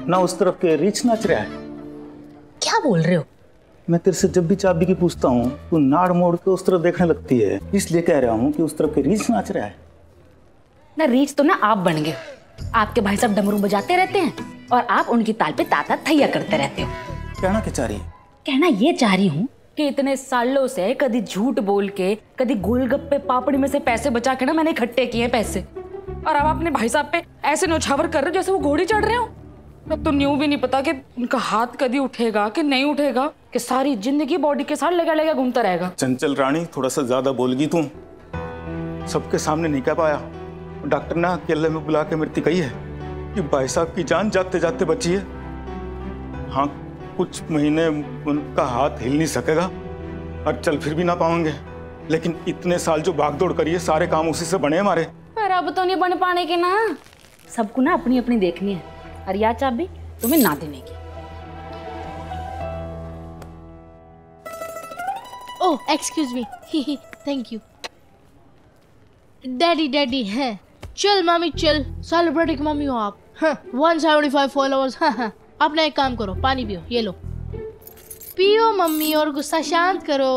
ना उस तरफ के रीछ नाच रहा है। क्या बोल रहे हो? मैं तेरे से जब भी चाबी की पूछता हूँ तू नाड़ मोड़ के उस तरफ देखने लगती है, इसलिए कह रहा हूँ कि उस तरफ के रीछ नाच रहा है। ना रीछ तो ना आप बन गए। आपके भाई साहब डमरू बजाते रहते हैं और आप उनकी ताल पे ताता थैया करते रहते हो। कहना क्या चाह रही है? कहना ये चाह रही हूँ कि इतने सालों से कभी झूठ बोल के, कभी गोलगप्पे पापड़ी में से पैसे बचा के ना मैंने इकट्ठे किए पैसे, और अब अपने भाई साहब पे ऐसे न्यौछावर कर रहे हो जैसे वो घोड़ी चढ़ रहे हो। अब तो न्यू भी नहीं पता कि उनका हाथ कभी उठेगा कि नहीं उठेगा, कि सारी जिंदगी बॉडी के साथ लगा लगा घूमता रहेगा। चंचल रानी, थोड़ा सा ज्यादा बोलगी तू। सबके सामने नहीं कह पाया। डॉक्टर ने अकेले में बुला के मृत्यु कही है कि भाई साहब की जान जाते जाते बची है। हाँ, कुछ महीने उनका हाथ हिल नहीं सकेगा और चल फिर भी ना पाएंगे, लेकिन इतने साल जो भागदौड़ करी है सारे काम उसी से बने हमारे। पर अब तो नहीं बन पाने के ना, सबको ना अपनी अपनी देखनी है, और या चाबी तुम्हें ना देने की। Oh excuse me, thank you. Daddy है, चल मामी चल, सेलिब्रिटी की मम्मी हो आप। हाँ, 175 फॉलोअर्स। हाँ, अपना एक काम करो, पानी पियो, ये लो पियो मम्मी और गुस्सा शांत करो।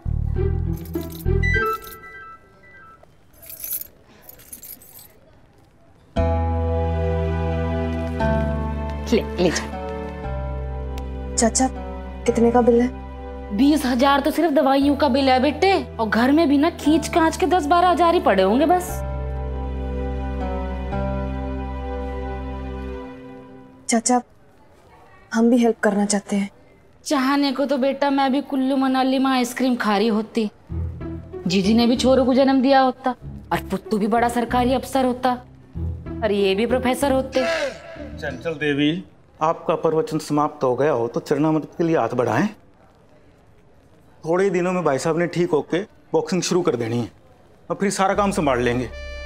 ले जा। चाचा कितने का बिल है? 20,000 तो सिर्फ दवाइयों का बिल है बेटे, और घर में भी ना खींच कांच के 10-12 हजार ही पड़े होंगे बस। चाचा हम भी हेल्प करना चाहते हैं। चाहने को तो बेटा मैं भी कुल्लू मनाली में आइसक्रीम खा रही होती, जीजी ने भी छोरों को जन्म दिया होता, और पुत्तू भी बड़ा सरकारी अफसर होता, और ये भी प्रोफेसर होते। चंचल देवी, आपका प्रवचन समाप्त हो गया हो तो चरणामृत के लिए हाथ बढ़ाएं। थोड़े ही दिनों में भाई साहब ने ठीक होके बॉक्सिंग शुरू कर देनी है और फिर सारा काम संभाल लेंगे।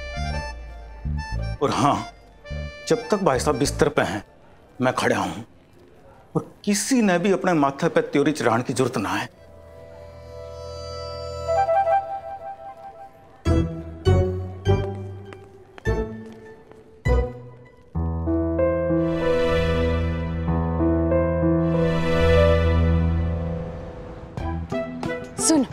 और हाँ, जब तक भाई साहब बिस्तर पे हैं मैं खड़ा हूं, और किसी ने भी अपने माथे पे त्योरी चढ़ाने की जरूरत ना है। सुन,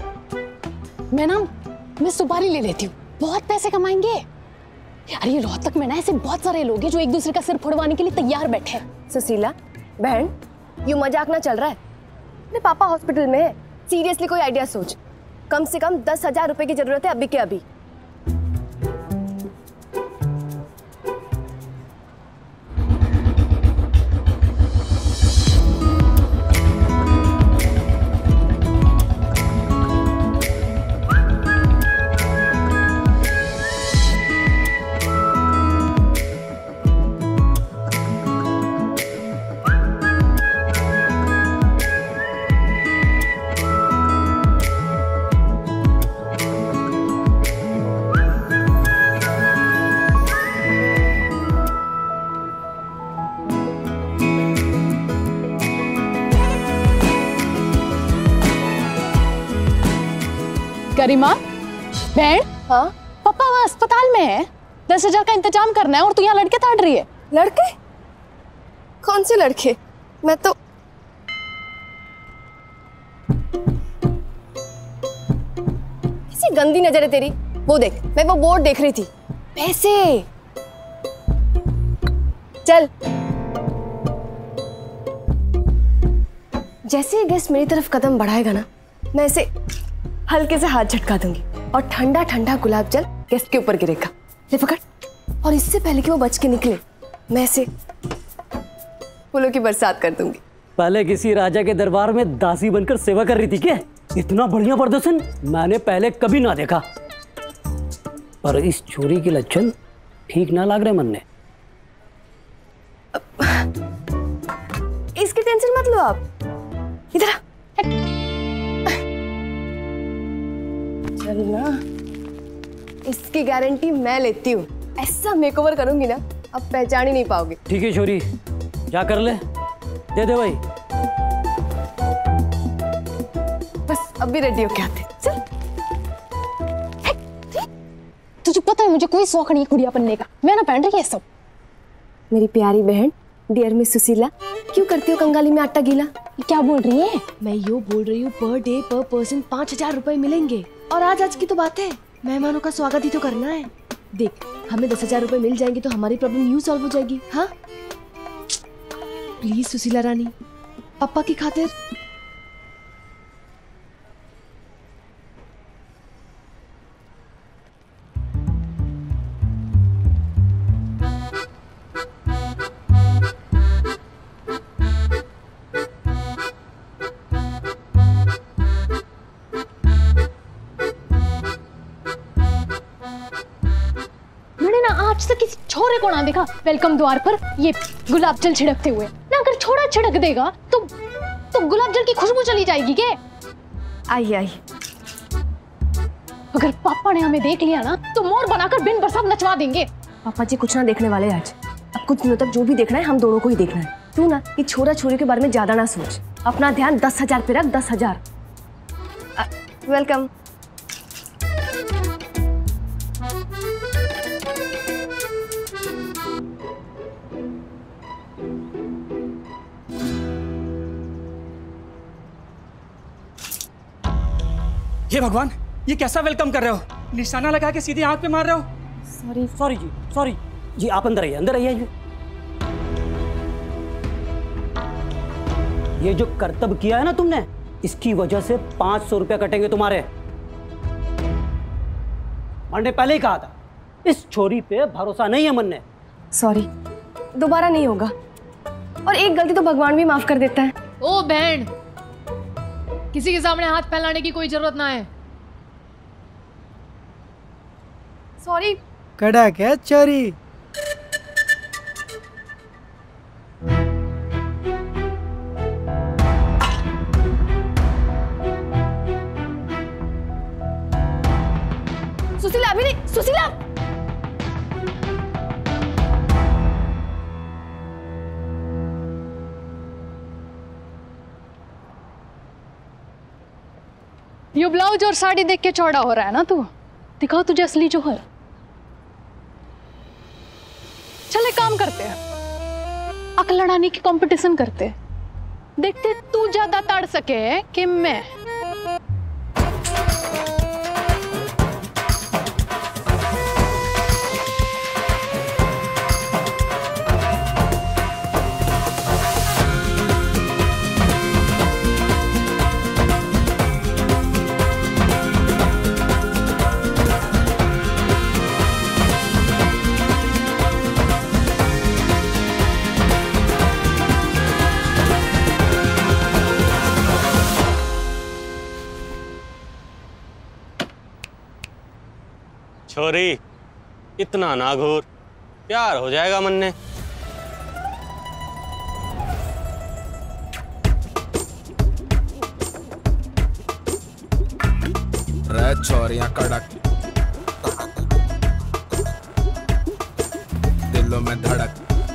मैं सुपारी ले लेती हूँ, बहुत पैसे कमाएंगे। अरे ये रोहतक में ना ऐसे बहुत सारे लोग हैं जो एक दूसरे का सिर फोड़वाने के लिए तैयार बैठे हैं। सुशीला बहन, यूं मजाक ना चल रहा है। मेरे पापा हॉस्पिटल में है, सीरियसली कोई आइडिया सोच। कम से कम 10,000 रुपए की जरूरत है अभी के अभी। गरिमा बहन, हाँ पापा वहाँ अस्पताल में है, 10,000 का इंतजाम करना है, और तू यहाँ लड़के ताड़ रही है। लड़के? कौन से लड़के? मैं तो ऐसी गंदी नजर है तेरी। वो देख, मैं वो बोर्ड देख रही थी। पैसे चल। जैसे ही गेस्ट मेरी तरफ कदम बढ़ाएगा ना, मैं ऐसे हल्के से हाथ झटका दूंगी और ठंडा ठंडा गुलाब जल गेस्ट के ऊपर गिरेगा। ले पकड़। और इससे पहले कि वो बच के निकले, मैं ऐसे फूलों की बरसात कर दूंगी। पहले किसी राजा के दरबार में दासी बनकर सेवा कर रही थी क्या? इतना बढ़िया प्रदर्शन मैंने पहले कभी ना देखा। पर इस छोरी के लक्षण ठीक ना लग रहे मन ने। इसकी टेंशन मत लो आप, इधर आ। चल ना, इसकी गारंटी मैं लेती हूँ। ऐसा मेकओवर करूंगी ना, अब पहचान ही नहीं पाओगे। ठीक है छोरी, जा कर ले, दे दे भाई। बस अभी रेडी होके आते। चल। तुझे पता है मुझे कोई शौक नहीं है गुड़िया बनने का, मैं ना पहन रही है सब। मेरी प्यारी बहन, डियर मिस सुशीला, क्यों करती हो कंगाली में आटा गीला? क्या बोल रही है? मैं यो बोल रही हूँ, पर डे पर पर्सन 5,000 रुपए मिलेंगे। और आज की तो बात है, मेहमानों का स्वागत ही तो करना है। देख, हमें 10,000 रुपए मिल जाएंगे तो हमारी प्रॉब्लम यूं सॉल्व हो जाएगी। हाँ प्लीज सुशीला रानी, पापा की खातिर। आज तक किसी छोरे को ना देखा वेलकम द्वार पर ये गुलाब जल छिड़कते हुए। ना अगर छोरा छिड़क देगा तो गुलाब जल की खुशबू चली जाएगी क्या? आई अगर पापा ने हमें देख लिया ना तो मोर बनाकर बिन बरसात नचवा देंगे। पापा जी कुछ ना देखने वाले आज। अब कुछ दिनों तक जो भी देखना है हम दोनों को ही देखना है। तू ना कि छोरा छोरी के बारे में ज्यादा ना सोच, अपना ध्यान 10,000 पे रख। 10,000। वेलकम। हे भगवान, ये कैसा वेलकम कर रहे हो? निशाना लगा के सीधी आंख पे मार रहे हो। सॉरी जी, आप अंदर आइए। ये जो करतब किया है ना तुमने, इसकी वजह से 500 रुपया कटेंगे तुम्हारे। मैंने पहले ही कहा था, इस छोरी पे भरोसा नहीं है मन ने। सॉरी, दोबारा नहीं होगा। और एक गलती तो भगवान भी माफ कर देता है। ओ बहन, किसी के सामने हाथ फैलाने की कोई जरूरत ना है। सॉरी। कड़क है चोरी। सुशीला अभी नहीं। सुशीला ये ब्लाउज और साड़ी देख के चौड़ा हो रहा है ना तू? दिखाओ तुझे असली जो है। चल एक काम करते हैं, अकल लड़ाने की कंपटीशन करते हैं। देखते तू ज्यादा ताड़ सके कि मैं। छोरी, इतना ना घूर, प्यार हो जाएगा मन ने। रे छोरियां कड़क, दिलों में धड़क।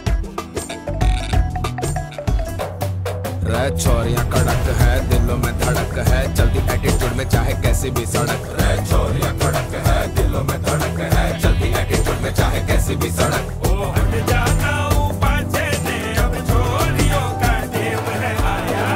रे छोरियां कड़क है, दिलों में धड़क है, चलती एटीट्यूड में चाहे कैसी भी सड़क। रे छोरियां कड़क है, दिलों में धड़क है, चलती एटीट्यूड में चाहे कैसी भी सड़क। ओ हट जाना पाछे ने, अब छोरियों का देव है आया।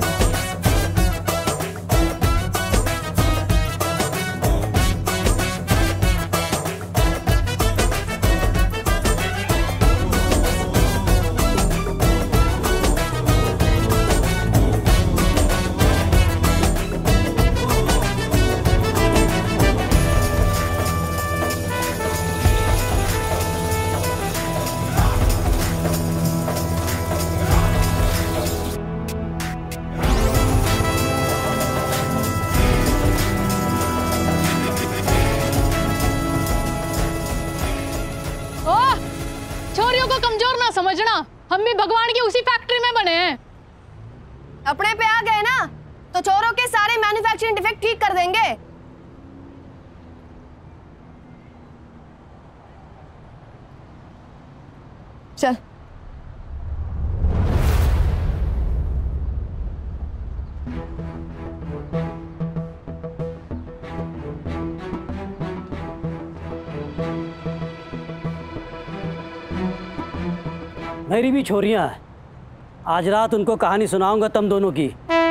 समझना, हम भी भगवान की उसी फैक्ट्री में बने हैं। अपने पे आ गए ना तो चोरों के सारे मैन्युफैक्चरिंग डिफेक्ट ठीक कर देंगे। चल मेरी भी छोरियां हैं, आज रात उनको कहानी सुनाऊंगा तुम दोनों की।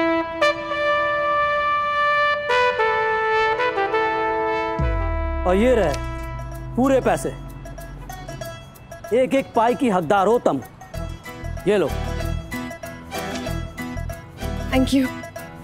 और ये रहे पूरे पैसे, एक एक पाई की हकदार हो तुम। ये लो। Thank you.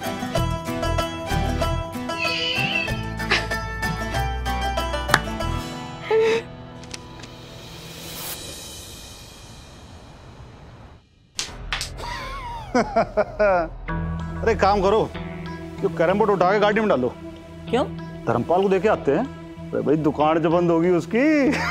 अरे काम करो, जो कैरम बोर्ड उठा के गाड़ी में डालो। क्यों? धर्मपाल को देके आते हैं। अरे भाई दुकान जो बंद होगी उसकी।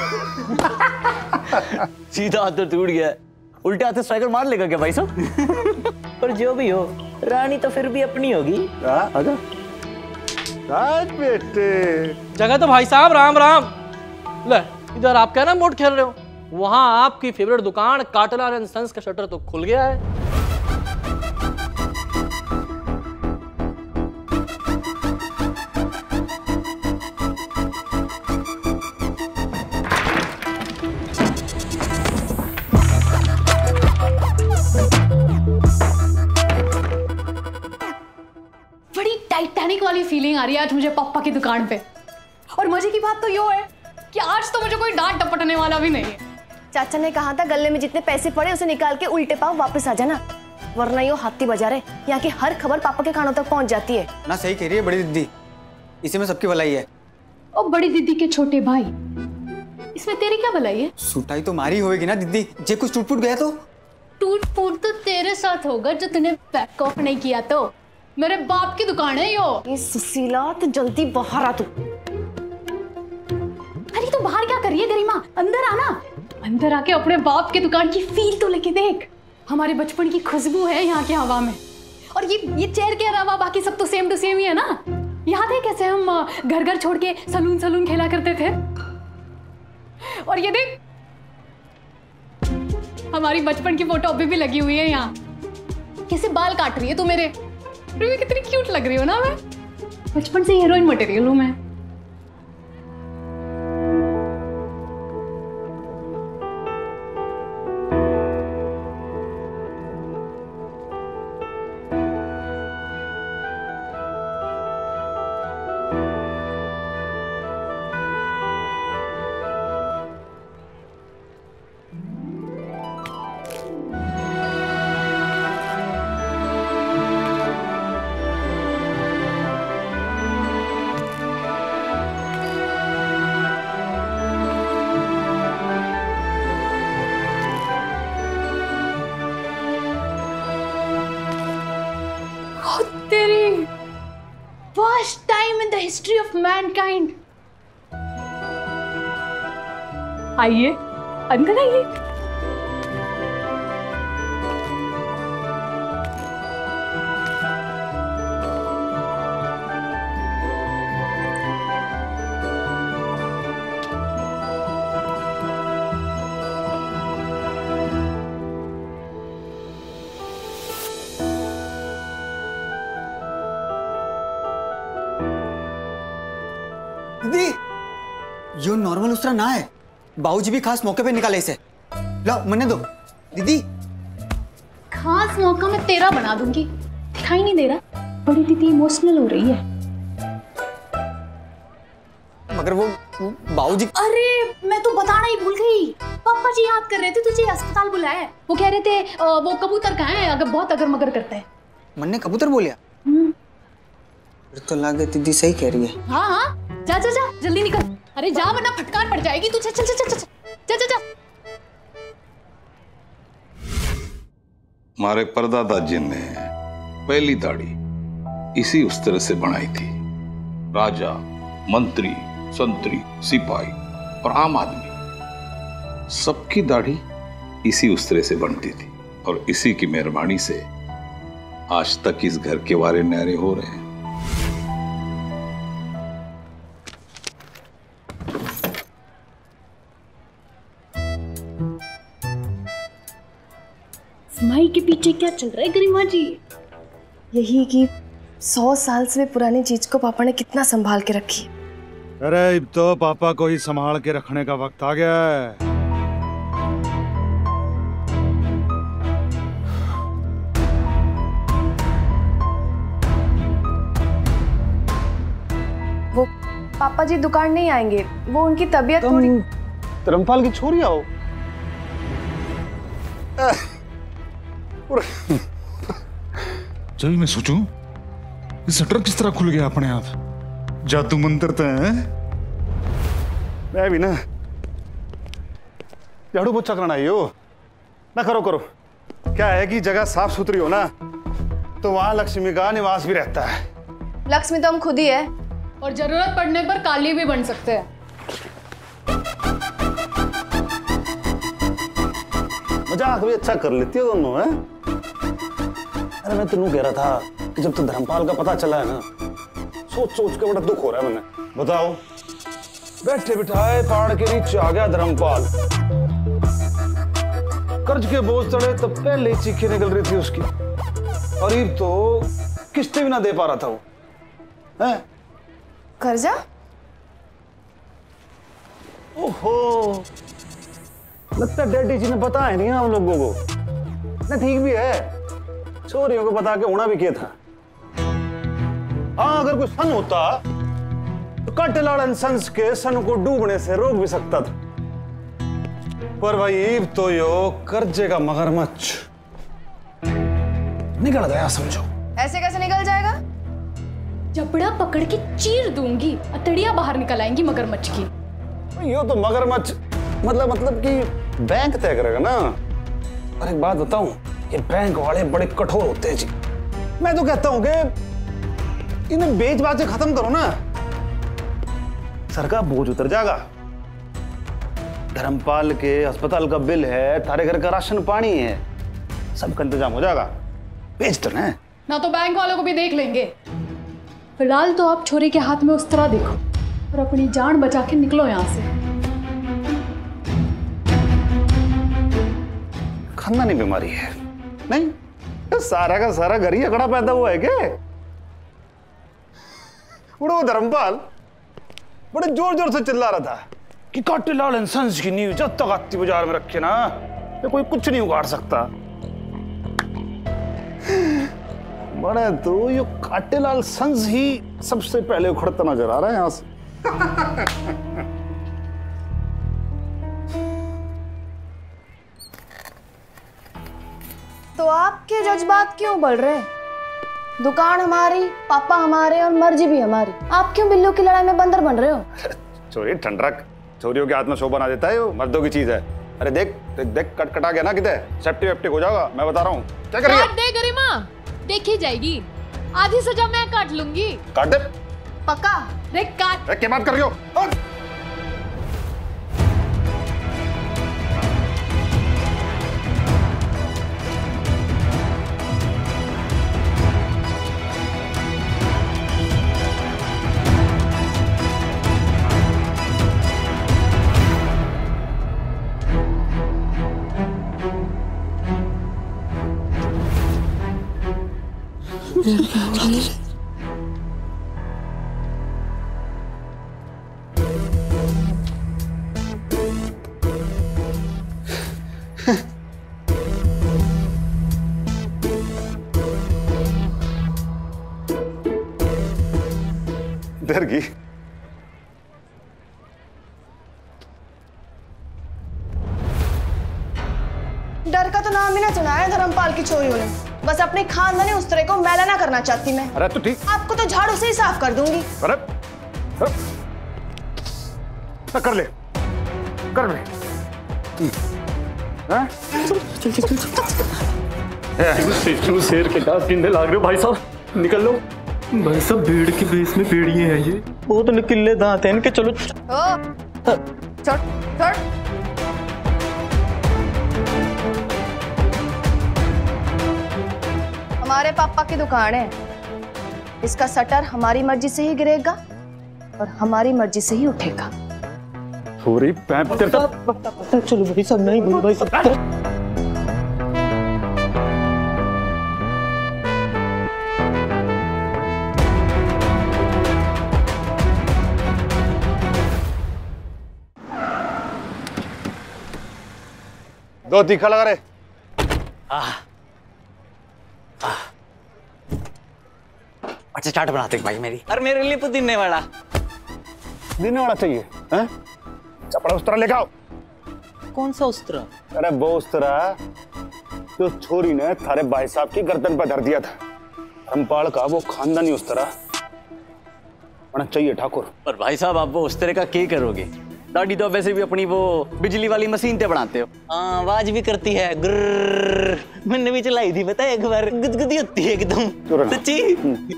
सीधा हाथ तो टूट गया, उल्टे हाथ से स्ट्राइकर मार लेगा क्या भाई साहब? पर जो भी हो, रानी तो फिर भी अपनी होगी। आजा। राज बेटे। जगह तो भाई साहब राम राम। ले इधर आप कैरम बोर्ड खेल रहे हो, वहां आपकी फेवरेट दुकान काटेलाल एंड सन्स का शटर तो खुल गया है। टाइटैनिक वाली फीलिंग आ रही है आज मुझे पापा की दुकान पे। और मजे की बात तो यो है कि आज तो मुझे कोई डांट टपटने वाला भी नहीं है। चाचा ने कहा था गले में जितने पैसे पड़े उसे निकाल के उल्टे पाँव वापस आ जाना, वरना यो हाथी बजा रहे। यहाँ की हर खबर पापा के कानों तक पहुँच जाती है ना। सही कह रही है बड़ी दीदी, इसी में सबकी भलाई है। ओ बड़ी दीदी के छोटे भाई, इसमें तेरी क्या भलाई है? सुटाई तो मारी होगी ना दीदी, जे कुछ टूट फूट गया तो? टूट फूट तो तेरे साथ होगा जो तूने बैक ऑफ नहीं किया। तो मेरे बाप की दुकान है यो। ये सुशीला तो जल्दी बाहर आ तू। अरे तू बाहर क्या कर रही है गरिमा? अंदर आना, अंदर आके अपने बाप की दुकान की फील तो लेके देख। हमारे बचपन की खुशबू है यहाँ की हवा में। और ये चेयर के अलावा बाकी सब तो सेम टू सेम ही है ना। याद है कैसे हम घर घर छोड़ के सलून खेला करते थे? और ये देख हमारी बचपन की फोटो अभी भी लगी हुई है यहाँ। कैसे बाल काट रही है तू मेरे? कितनी क्यूट लग रही हो ना मैं। बचपन से हीरोइन मटेरियल हूँ मैं। First time in the history of mankind. आइए अंदर आइए। दीदी यो नॉर्मल उसरा ना है, बाबूजी भी खास मौके पे निकाले इसे। लो मन्ने दो दीदी। खास मौका मैं तेरा बना दूंगी, दिखाई नहीं दे रहा? बड़ी दीदी इमोशनल हो रही है। मगर वो बाबूजी। अरे मैं तो बताना ही भूल गई, पापा जी याद कर रहे थे तुझे अस्पताल बुलाया है। वो कह रहे थे वो कबूतर कहाँ है, अगर बहुत अगर मगर करता है। मन्ने कबूतर बोलिया? फिर तो लागे दीदी सही कह रही है। हाँ हाँ जा जा जा जल्दी निकल। अरे जा वरना फटकार पड़ जाएगी तुझे। चल चल चल चल जा जा जा। हमारे परदादा जी ने पहली दाढ़ी इसी उस तरह से बनाई थी। राजा, मंत्री, संतरी, सिपाही और आम आदमी सबकी दाढ़ी इसी उस तरह से बनती थी। और इसी की मेहरबानी से आज तक इस घर के वारे न्यारे हो रहे हैं। माई के पीछे क्या चल रहा है गरिमा जी? यही कि 100 साल से भी पुरानी चीज को पापा ने कितना संभाल के रखी। अरे अब तो पापा को ही संभाल के रखने का वक्त आ गया है। वो पापा जी दुकान नहीं आएंगे, वो उनकी तबीयत थोड़ी। धर्मपाल की छोरी आओ। जब मैं सोचूं ये शटर किस तरह खुल गया अपने आप, जादू मंत्र तो है। मैं भी ना झाड़ू पोछा करना आई हो ना, करो करो। क्या है कि जगह साफ सुथरी हो ना तो वहां लक्ष्मी का निवास भी रहता है। लक्ष्मी तो हम खुद ही है, और जरूरत पड़ने पर काली भी बन सकते हैं। मजाक भी अच्छा कर लेती हो दोनों, हैं? अरे मैं तेनू कह रहा था कि जब तो धर्मपाल का पता चला है ना, सोच सोच के बड़ा दुख हो रहा है मैंने। बताओ, बैठे बिठाए पहाड़ के नीचे आ गया धर्मपाल, कर्ज के बोझ चढ़े तब पहले ही चीखें निकल रही थी उसकी, और ये तो किस्तें भी ना दे पा रहा था वो, हैं? कर्जा? ओहो, लगता है डैडी जी ने बताया नहीं हम लोगों को। ना ठीक भी है, चोरियों को बता के होना भी क्या था। हाँ, अगर कोई सन होता तो काटेलाल एंड संस के सन को डूबने से रोक भी सकता था, पर भाई तो यो कर्जे का मगरमच्छ निकल गया समझो। ऐसे कैसे निकल जाएगा? जबड़ा पकड़ के चीर दूंगी, अतड़ियां बाहर निकल आएंगी मगरमच्छ की। यो तो मगरमच्छ मतलब कि बैंक तय करेगा ना। और एक बात बताऊं, ये बैंक वाले बड़े कठोर होते हैं जी। मैं तो कहता हूं कि इन्हें बेच बाचे खत्म करो ना, सर का बोझ उतर जाएगा। धर्मपाल के अस्पताल का बिल है, थारे घर का राशन पानी है, सबका इंतजाम हो जाएगा। बेच तो ना तो बैंक वालों को भी देख लेंगे। फिलहाल तो आप छोरी के हाथ में उस तरह देखो और अपनी जान बचा के निकलो यहाँ से। खानदानी बीमारी है नहीं तो सारा का सारा घर ही अकड़ा पैदा हुआ है क्या? वो धर्मपाल बड़े जोर जोर से चिल्ला रहा था कि काटेलाल एंड संस की नींव जब तक आती बाजार में रखे ना तो कोई कुछ नहीं उगाड़ सकता। बड़े तो ये काटेलाल संस ही सबसे पहले उखड़ता नजर आ रहा है यहां से। तो आपके जज्बात क्यों बढ़ रहे हैं? दुकान हमारी, पापा हमारे और मर्जी भी हमारी। आप क्यों बिल्लू की लड़ाई में बंदर बन रहे हो? चोरी ठंडरक चोरियों के हाथ में शो बना देता है, वो मर्दों की चीज है। अरे देख देख देख कटा गया ना, कितने सेप्टिक वेप्टिक हो जाएगा, मैं बता रहा हूँ। क्या करेंगे? काट दे गरिमा, देखी जाएगी। आधी सजा मैं काट लूंगी। काट दे पक्का? रे काट। क्या बात कर रही हो? डर गई। डर का तो नाम ही ना सुना है धर्मपाल की चोरियों ने। बस अपने खानदानी उस तरह को मैला ना करना चाहती मैं। अरे तो ठीक, आपको तो झाड़ू से ही साफ कर दूंगी। अरे कर ले कर ले। चल शेर के दांत गिनने लाग रहे हो भाई साहब, निकल लो। भाई साहब भीड़ के बेस में भेड़िए हैं ये, बहुत निकले दांत हैं इनके। चलो छोड़ छोड़। हमारे पापा की दुकान है, इसका शटर हमारी मर्जी से ही गिरेगा और हमारी मर्जी से ही उठेगा। पूरी पैप तेरा पता। चलो भाई साहब, नहीं बोलो भाई साहब। दो तीखा लगा रहे। अच्छा चाट बनाते भाई मेरी, और मेरे लिए पुदीने वाला। देने वाला चाहिए हैं? चपड़ा उस्तरा लेके आओ। कौन सा उस्तरा? अरे वो उस्तरा जो छोरी ने थारे भाई साहब की गर्दन पर धर दिया था, धर्मपाल का वो खानदानी उस्तरा होना चाहिए ठाकुर। पर भाई साहब आप वो उस्तरे का क्या करोगे? दाढ़ी तो वैसे भी अपनी वो बिजली वाली मशीन पे बनाते हो। हाँ, आवाज भी करती है, ग्रर। मैंने भी चलाई थी, पता है, एक बार गुदगुदी होती है एकदम, सच्ची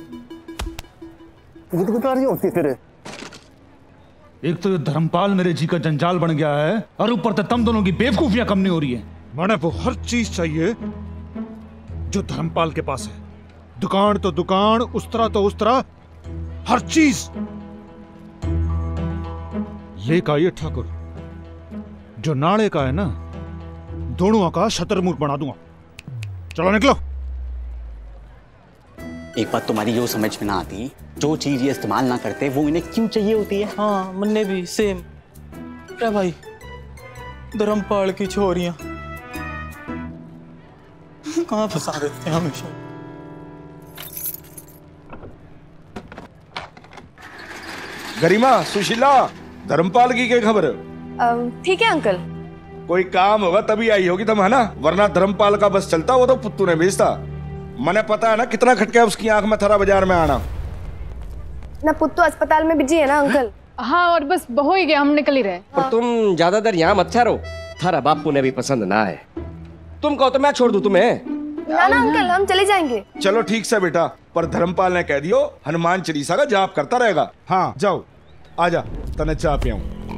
गुदगुदी होती है तेरे। एक तो ये धर्मपाल मेरे जी का जंजाल बन गया है और ऊपर से तुम दोनों की बेवकूफियां कम नहीं हो रही है। मैंने वो हर चीज चाहिए जो धर्मपाल के पास है, दुकान तो दुकान, उस्तरा तो उस्तरा, हर चीज लेकर आइए ठाकुर। जो नाड़े का है ना, दोनों का शतरमुर्ग बना दूंगा। चलो निकलो। एक बात तुम्हारी जो समझ में ना आती, जो चीज ये इस्तेमाल ना करते वो इन्हें क्यों चाहिए होती है? हाँ, मन्ने भी सेम। क्या भाई, धर्मपाल की छोरियां कहाँ फंसा देते हैं हमेशा। गरिमा, सुशीला, धर्मपाल की क्या खबर? ठीक है अंकल। कोई काम होगा तभी आई होगी तुम, है ना? वरना धर्मपाल का बस चलता वो तो पुत्तू ने भेजता। मैंने पता है ना कितना खटका उसकी आंख में थारा बाजार में आना। ना पुत्तू अस्पताल में बिजी है ना अंकल। हाँ, और बस हो ही गया, हम निकल ही रहे। पर तुम ज्यादा देर यहाँ मत ठहरो, थारा बापू ने भी पसंद ना है। तुम कहो तो मैं छोड़ दूं तुम्हें? ना ना अंकल, हम चले जाएंगे। चलो ठीक से बेटा, पर धर्मपाल ने कह दियो हनुमान चालीसा का जाप करता रहेगा। हाँ जाओ, आजा तने चाय पियाऊं।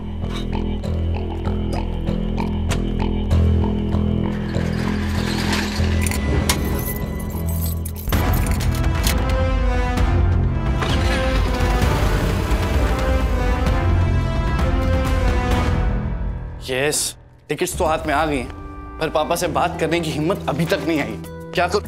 यस, टिकट्स तो हाथ में आ गई हैं, पर पापा से बात करने की हिम्मत अभी तक नहीं आई। क्या कर...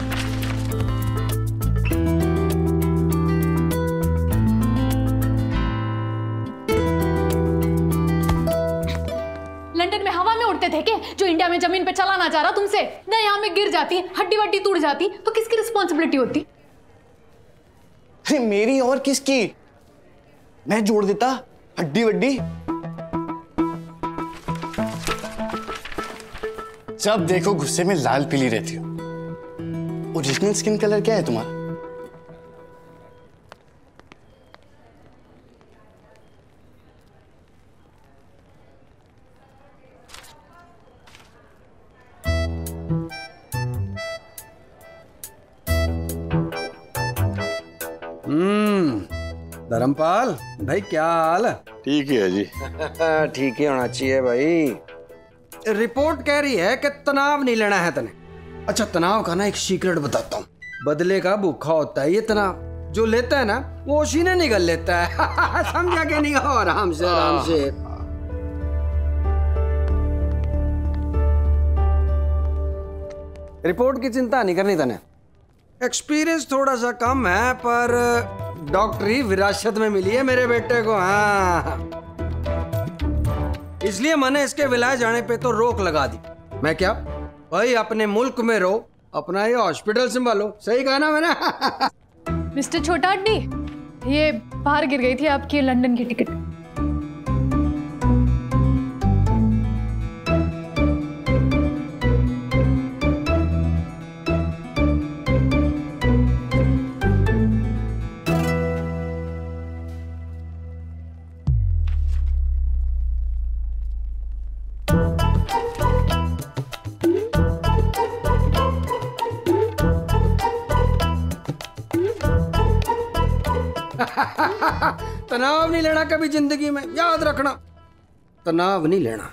लंदन में हवा में उड़ते थे क्या, जो इंडिया में जमीन पे चला ना जा रहा तुमसे? ना यहाँ में गिर जाती, हड्डी वड्डी टूट जाती तो किसकी रिस्पॉन्सिबिलिटी होती? अरे मेरी और किसकी? मैं जोड़ देता हड्डी वड्डी। जब देखो गुस्से में लाल पीली रहती हो। ओरिजिनल स्किन कलर क्या है तुम्हारा? धर्मपाल भाई, क्या हाल है? ठीक ही है जी। ठीक ही होना चाहिए भाई। रिपोर्ट कह रही है कि तनाव नहीं लेना है तने। अच्छा, तनाव का ना एक सीक्रेट बताता हूँ। बदले का भूखा होता है ये तनाव, जो लेता है ना वो सीने निगल लेता है। समझा के नहीं? हो आराम से आराम से। रिपोर्ट की चिंता नहीं करनी तने। एक्सपीरियंस थोड़ा सा कम है, पर डॉक्टरी विरासत में मिली है मेरे बेटे को। हाँ, इसलिए मैंने इसके विलाय जाने पे तो रोक लगा दी। मैं क्या भाई, अपने मुल्क में रहो, अपना ये हॉस्पिटल संभालो। सही कहा ना मैंने? मिस्टर छोटा अड्डी, ये बाहर गिर गई थी आपकी लंदन की टिकट। तनाव नहीं लेना कभी जिंदगी में, याद रखना, तनाव नहीं लेना।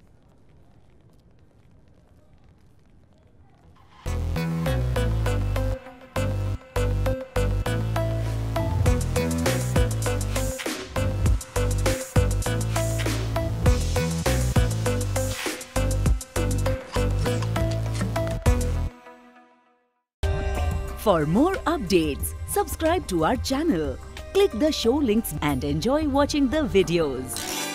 For more updates, subscribe to our channel, click the show links and enjoy watching the videos.